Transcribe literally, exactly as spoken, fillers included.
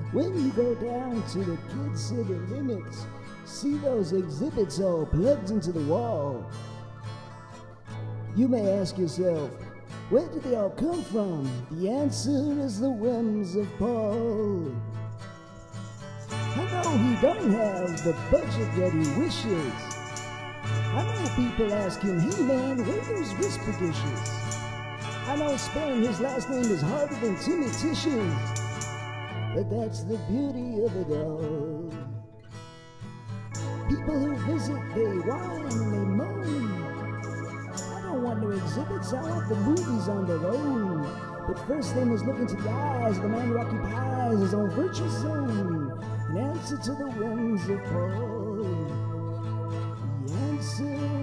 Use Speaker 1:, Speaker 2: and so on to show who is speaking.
Speaker 1: When you go down to the Kid City limits, see those exhibits all plugged into the wall. You may ask yourself, where did they all come from? The answer is the whims of Paul. I know he don't have the budget that he wishes. I know people ask him, hey man, where are those whisper dishes? I know spelling his last name is harder than Timmy Tish's, but that's the beauty of it all. People who visit, they whine and they moan. I don't want no exhibits, I want the movies on their own. But first they must look into the eyes of the man who occupies his own virtual zone, in answer to the whims of Paul. The answer